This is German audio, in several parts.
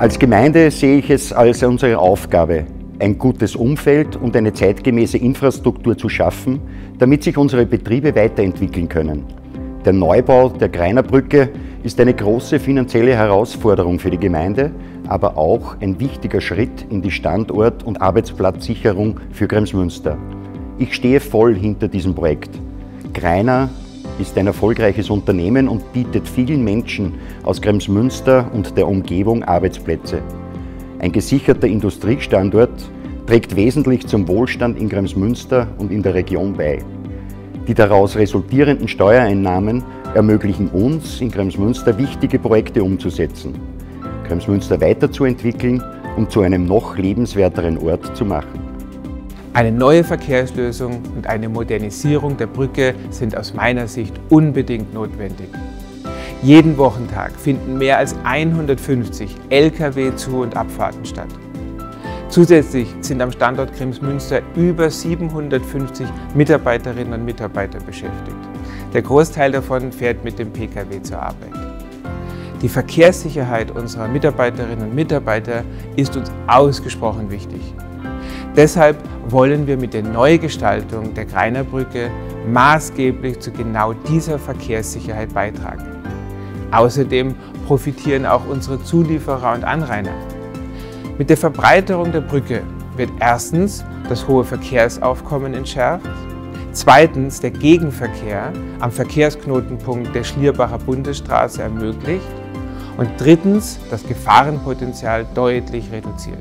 Als Gemeinde sehe ich es als unsere Aufgabe, ein gutes Umfeld und eine zeitgemäße Infrastruktur zu schaffen, damit sich unsere Betriebe weiterentwickeln können. Der Neubau der Greiner-Brücke ist eine große finanzielle Herausforderung für die Gemeinde, aber auch ein wichtiger Schritt in die Standort- und Arbeitsplatzsicherung für Kremsmünster. Ich stehe voll hinter diesem Projekt. Greiner ist ein erfolgreiches Unternehmen und bietet vielen Menschen aus Kremsmünster und der Umgebung Arbeitsplätze. Ein gesicherter Industriestandort trägt wesentlich zum Wohlstand in Kremsmünster und in der Region bei. Die daraus resultierenden Steuereinnahmen ermöglichen uns, in Kremsmünster wichtige Projekte umzusetzen, Kremsmünster weiterzuentwickeln und zu einem noch lebenswerteren Ort zu machen. Eine neue Verkehrslösung und eine Modernisierung der Brücke sind aus meiner Sicht unbedingt notwendig. Jeden Wochentag finden mehr als 150 Lkw-Zu- und Abfahrten statt. Zusätzlich sind am Standort Kremsmünster über 750 Mitarbeiterinnen und Mitarbeiter beschäftigt. Der Großteil davon fährt mit dem Pkw zur Arbeit. Die Verkehrssicherheit unserer Mitarbeiterinnen und Mitarbeiter ist uns ausgesprochen wichtig. Deshalb wollen wir mit der Neugestaltung der Greiner-Brücke maßgeblich zu genau dieser Verkehrssicherheit beitragen. Außerdem profitieren auch unsere Zulieferer und Anrainer. Mit der Verbreiterung der Brücke wird erstens das hohe Verkehrsaufkommen entschärft, zweitens der Gegenverkehr am Verkehrsknotenpunkt der Schlierbacher Bundesstraße ermöglicht und drittens das Gefahrenpotenzial deutlich reduziert.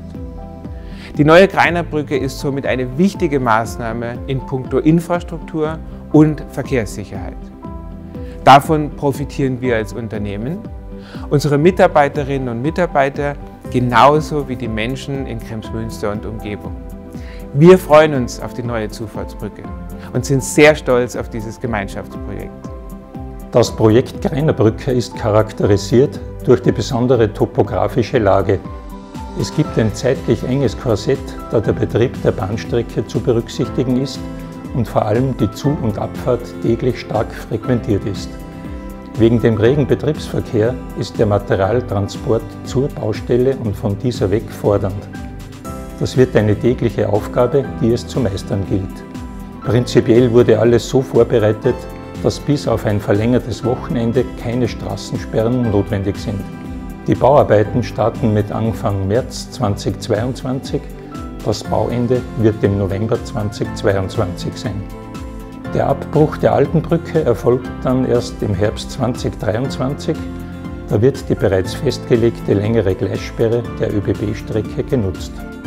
Die neue Greiner-Brücke ist somit eine wichtige Maßnahme in puncto Infrastruktur und Verkehrssicherheit. Davon profitieren wir als Unternehmen, unsere Mitarbeiterinnen und Mitarbeiter genauso wie die Menschen in Kremsmünster und Umgebung. Wir freuen uns auf die neue Zufahrtsbrücke und sind sehr stolz auf dieses Gemeinschaftsprojekt. Das Projekt Greiner-Brücke ist charakterisiert durch die besondere topografische Lage. Es gibt ein zeitlich enges Korsett, da der Betrieb der Bahnstrecke zu berücksichtigen ist und vor allem die Zu- und Abfahrt täglich stark frequentiert ist. Wegen dem regen Betriebsverkehr ist der Materialtransport zur Baustelle und von dieser weg fordernd. Das wird eine tägliche Aufgabe, die es zu meistern gilt. Prinzipiell wurde alles so vorbereitet, dass bis auf ein verlängertes Wochenende keine Straßensperren notwendig sind. Die Bauarbeiten starten mit Anfang März 2022. Das Bauende wird im November 2022 sein. Der Abbruch der alten Brücke erfolgt dann erst im Herbst 2023. Da wird die bereits festgelegte längere Gleissperre der ÖBB-Strecke genutzt.